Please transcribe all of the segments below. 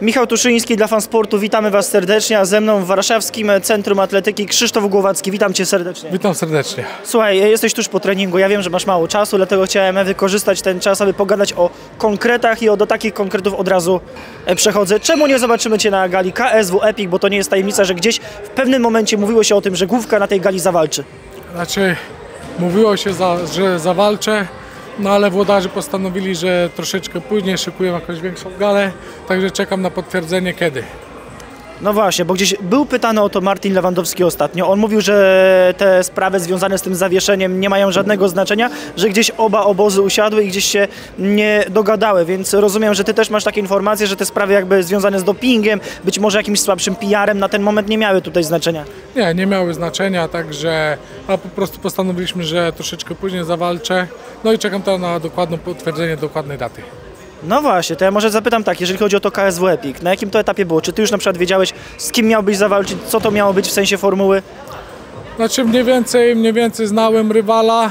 Michał Tuszyński dla Fansportu, witamy Was serdecznie, a ze mną w Warszawskim Centrum Atletyki Krzysztof Głowacki. Witam Cię serdecznie. Witam serdecznie. Słuchaj, jesteś tuż po treningu, ja wiem, że masz mało czasu, dlatego chciałem wykorzystać ten czas, aby pogadać o konkretach i do takich konkretów od razu przechodzę. Czemu nie zobaczymy Cię na gali KSW Epic, bo to nie jest tajemnica, że gdzieś w pewnym momencie mówiło się o tym, że Główka na tej gali zawalczy. Znaczy, mówiło się, że zawalczę, no ale włodarze postanowili, że troszeczkę później szykują jakąś większą galę, także czekam na potwierdzenie kiedy. No właśnie, bo gdzieś był pytany o to Martin Lewandowski ostatnio. On mówił, że te sprawy związane z tym zawieszeniem nie mają żadnego znaczenia, że gdzieś oba obozy usiadły i gdzieś się nie dogadały, więc rozumiem, że Ty też masz takie informacje, że te sprawy jakby związane z dopingiem, być może jakimś słabszym PR-em na ten moment nie miały tutaj znaczenia. Nie miały znaczenia, także po prostu postanowiliśmy, że troszeczkę później zawalczę, no i czekam teraz na dokładne potwierdzenie dokładnej daty. No właśnie, to ja może zapytam tak, jeżeli chodzi o to KSW Epic, na jakim to etapie było? Czy Ty już na przykład wiedziałeś, z kim miałbyś zawalczyć, co to miało być w sensie formuły? Znaczy mniej więcej znałem rywala,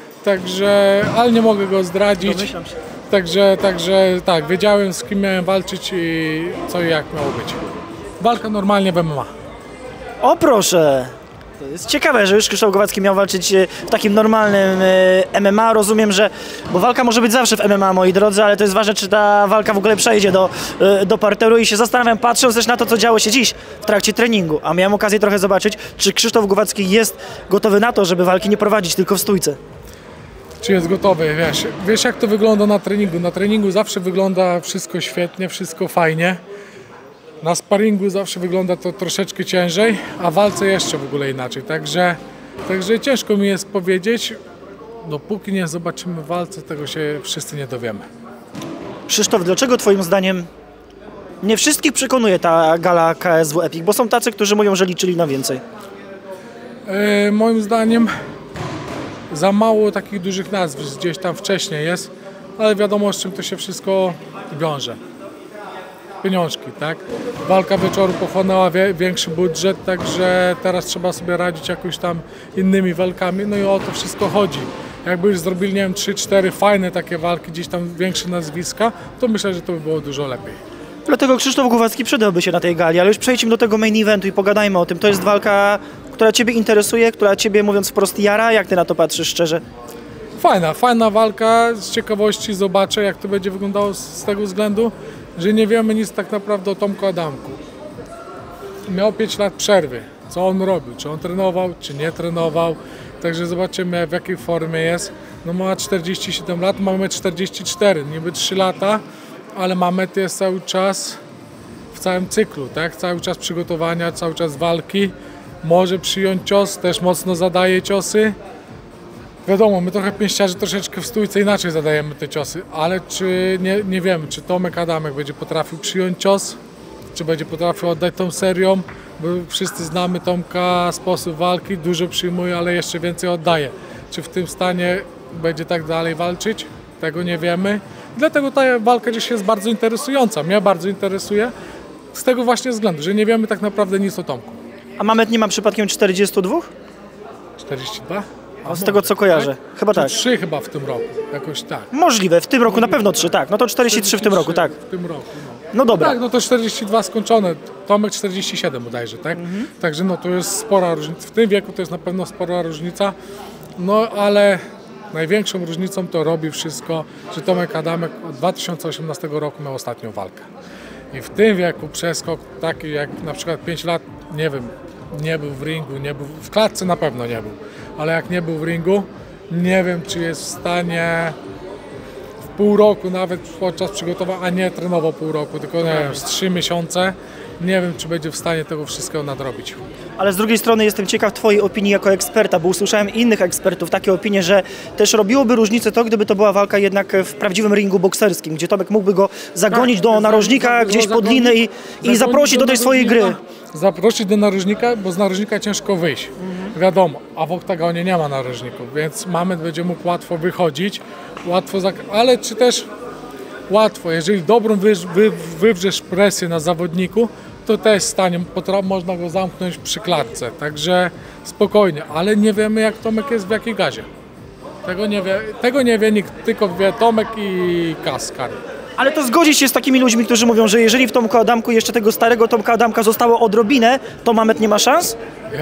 także, ale nie mogę go zdradzić. Domyślam się. Także tak, wiedziałem, z kim miałem walczyć i co i jak miało być. Walka normalnie w MMA. O proszę! To jest ciekawe, że już Krzysztof Głowacki miał walczyć w takim normalnym MMA. Rozumiem, że... Bo walka może być zawsze w MMA, moi drodzy, ale to jest ważne, czy ta walka w ogóle przejdzie do parteru i się zastanawiam, patrząc też na to, co działo się dziś w trakcie treningu, a miałem okazję trochę zobaczyć, czy Krzysztof Głowacki jest gotowy na to, żeby walki nie prowadzić tylko w stójce. Czy jest gotowy, wiesz jak to wygląda na treningu. Na treningu zawsze wygląda wszystko świetnie, wszystko fajnie. Na sparingu zawsze wygląda to troszeczkę ciężej, a w walce jeszcze w ogóle inaczej. Także ciężko mi jest powiedzieć, dopóki nie zobaczymy w walce, tego się wszyscy nie dowiemy. Krzysztof, dlaczego Twoim zdaniem nie wszystkich przekonuje ta gala KSW Epic? Bo są tacy, którzy mówią, że liczyli na więcej. Moim zdaniem za mało takich dużych nazwisk gdzieś tam wcześniej jest, ale wiadomo, z czym to się wszystko wiąże. Pieniążki, tak? Walka wieczoru pochłonęła większy budżet, także teraz trzeba sobie radzić jakoś tam innymi walkami, no i o to wszystko chodzi. Jakby już zrobili, nie wiem, 3-4 fajne takie walki, gdzieś tam większe nazwiska, to myślę, że to by było dużo lepiej. Dlatego Krzysztof Głowacki przydałby się na tej gali, ale już przejdźmy do tego main eventu i pogadajmy o tym. To jest walka, która Ciebie interesuje, która Ciebie, mówiąc wprost, jara. Jak Ty na to patrzysz szczerze? Fajna walka, z ciekawości zobaczę, jak to będzie wyglądało z tego względu, że nie wiemy nic tak naprawdę o Tomku Adamku. Miał 5 lat przerwy. Co on robił? Czy on trenował, czy nie trenował? Także zobaczymy, w jakiej formie jest. No ma 47 lat, mamy 44, niby 3 lata, ale Mamet jest cały czas w całym cyklu, tak? Cały czas przygotowania, cały czas walki. Może przyjąć cios, też mocno zadaje ciosy. Wiadomo, my trochę pięściarzy troszeczkę w stójce inaczej zadajemy te ciosy, ale czy nie wiemy, czy Tomek Adamek będzie potrafił przyjąć cios, czy będzie potrafił oddać tą serią, bo wszyscy znamy Tomka, sposób walki, dużo przyjmuje, ale jeszcze więcej oddaje. Czy w tym stanie będzie tak dalej walczyć? Tego nie wiemy. Dlatego ta walka dziś jest bardzo interesująca. Mnie bardzo interesuje z tego właśnie względu, że nie wiemy tak naprawdę nic o Tomku. A Mamet nie ma przypadkiem 42? 42? Z tego co kojarzę. Tak? Chyba tak. 3 chyba w tym roku, jakoś tak. Możliwe, w tym roku na pewno 3, tak. No to 43 w tym roku, tak. W tym roku, no. No dobra. Tak, no to 42 skończone, Tomek 47 bodajże, tak? Także no to jest spora różnica, w tym wieku to jest na pewno spora różnica, no ale największą różnicą to robi wszystko, że Tomek Adamek od 2018 roku miał ostatnią walkę. I w tym wieku przeskok taki jak na przykład 5 lat, nie wiem, nie był w ringu, nie był, w klatce na pewno nie był, ale jak nie był w ringu, nie wiem, czy jest w stanie w pół roku nawet podczas przygotowania, a nie trenował pół roku, tylko nie wiem, z 3 miesiące, nie wiem, czy będzie w stanie tego wszystkiego nadrobić. Ale z drugiej strony jestem ciekaw Twojej opinii jako eksperta, bo usłyszałem innych ekspertów takie opinie, że też robiłoby różnicę to, gdyby to była walka jednak w prawdziwym ringu bokserskim, gdzie Tomek mógłby go zagonić do narożnika gdzieś pod linę i zaprosić do tej swojej gry. Zaprosić do narożnika, bo z narożnika ciężko wyjść, wiadomo, a w oktagonie nie ma narożników, więc Mamet będzie mógł łatwo wychodzić, ale czy też łatwo, jeżeli dobrą wywrzesz presję na zawodniku, to też stanie, można go zamknąć przy klatce, także spokojnie, ale nie wiemy jak Tomek jest w jakiej gazie. Tego nie wie nikt, tylko wie Tomek i Kaskar. Ale to zgodzić się z takimi ludźmi, którzy mówią, że jeżeli w Tomku Adamku jeszcze tego starego Tomka Adamka zostało odrobinę, to Mamet nie ma szans?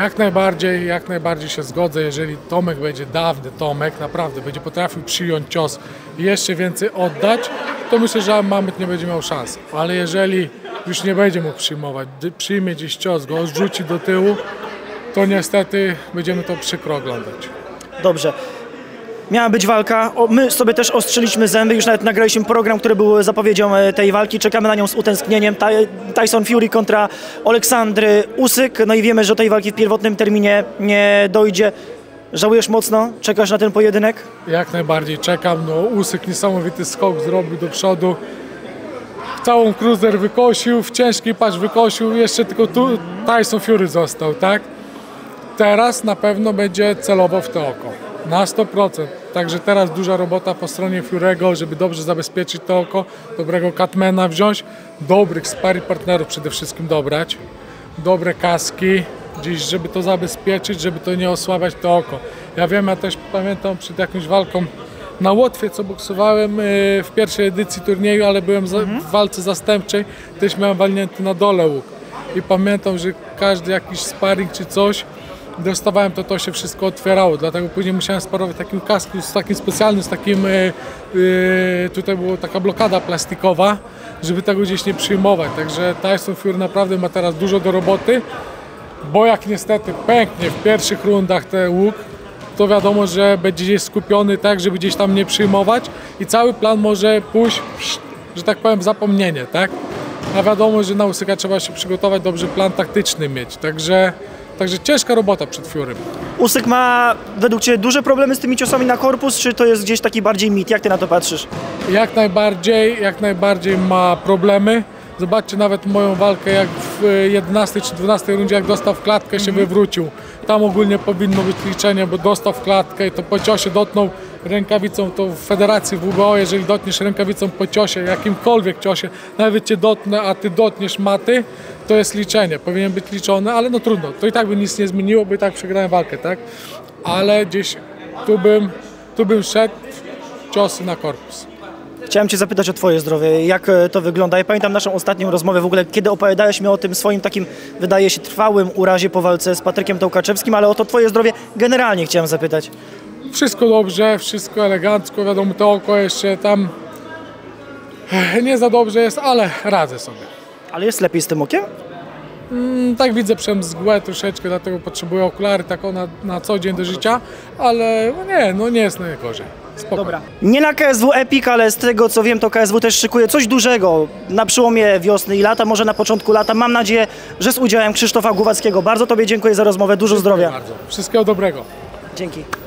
Jak najbardziej się zgodzę, jeżeli Tomek będzie dawny Tomek, naprawdę będzie potrafił przyjąć cios i jeszcze więcej oddać, to myślę, że Mamet nie będzie miał szans. Ale jeżeli już nie będzie mógł przyjmować, przyjmie gdzieś cios, go odrzuci do tyłu, to niestety będziemy to przykro oglądać. Dobrze. Miała być walka, my sobie też ostrzyliśmy zęby, już nawet nagraliśmy program, który był zapowiedzią tej walki, czekamy na nią z utęsknieniem. Tyson Fury kontra Aleksandry Usyk, no i wiemy, że do tej walki w pierwotnym terminie nie dojdzie. Żałujesz mocno? Czekasz na ten pojedynek? Jak najbardziej czekam, no Usyk niesamowity skok zrobił do przodu. Całą cruiser wykosił, w ciężkiej patrz wykosił, jeszcze tylko tu Tyson Fury został, tak? Teraz na pewno będzie celował w to oko, na 100%. Także teraz duża robota po stronie Fury'ego, żeby dobrze zabezpieczyć to oko, dobrego cutmana wziąć, dobrych sparring partnerów przede wszystkim dobrać, dobre kaski, gdzieś żeby to zabezpieczyć, żeby to nie osłabiać to oko. Ja wiem, ja też pamiętam przed jakąś walką na Łotwie, co boksowałem w pierwszej edycji turnieju, ale byłem w walce zastępczej, też miałem walnięty na dole łuk. I pamiętam, że każdy jakiś sparring czy coś dostawałem, to się wszystko otwierało, dlatego później musiałem sparować takim kasku, z takim specjalnym, z takim, tutaj była taka blokada plastikowa, żeby tego gdzieś nie przyjmować. Także Tyson Fury naprawdę ma teraz dużo do roboty, bo jak niestety pęknie w pierwszych rundach ten łuk, to wiadomo, że będzie gdzieś skupiony tak, żeby gdzieś tam nie przyjmować i cały plan może pójść, że tak powiem, w zapomnienie, tak? A wiadomo, że na Usyka trzeba się przygotować, dobrze plan taktyczny mieć, także ciężka robota przed Furym. Usyk ma według Ciebie duże problemy z tymi ciosami na korpus, czy to jest gdzieś taki bardziej mit? Jak Ty na to patrzysz? Jak najbardziej ma problemy. Zobaczcie nawet moją walkę, jak w 11 czy 12 rundzie, jak dostał w klatkę, się wywrócił. Tam ogólnie powinno być liczenie, bo dostał w klatkę i to po ciosie dotknął rękawicą, to w federacji WBO, jeżeli dotkniesz rękawicą po ciosie, jakimkolwiek ciosie, nawet Cię dotknę, a Ty dotkniesz maty, to jest liczenie, powinien być liczone, ale no trudno, to i tak by nic nie zmieniło, bo i tak przegrałem walkę, tak? Ale gdzieś tu bym szedł, ciosy na korpus. Chciałem Cię zapytać o Twoje zdrowie, jak to wygląda. Ja pamiętam naszą ostatnią rozmowę w ogóle, kiedy opowiadałeś mi o tym swoim takim, wydaje się, trwałym urazie po walce z Patrykiem Tołkaczewskim, ale o to Twoje zdrowie generalnie chciałem zapytać. Wszystko dobrze, wszystko elegancko, wiadomo, to oko jeszcze tam nie za dobrze jest, ale radzę sobie. Ale jest lepiej z tym okiem? Tak widzę przemzgłę troszeczkę, dlatego potrzebuję okulary tak na co dzień do życia, ale nie jest najgorzej. Spoko. Dobra. Nie na KSW Epic, ale z tego co wiem, to KSW też szykuje coś dużego na przełomie wiosny i lata, może na początku lata. Mam nadzieję, że z udziałem Krzysztofa Głowackiego. Bardzo Tobie dziękuję za rozmowę, dużo zdrowia. Bardzo. Wszystkiego dobrego. Dzięki.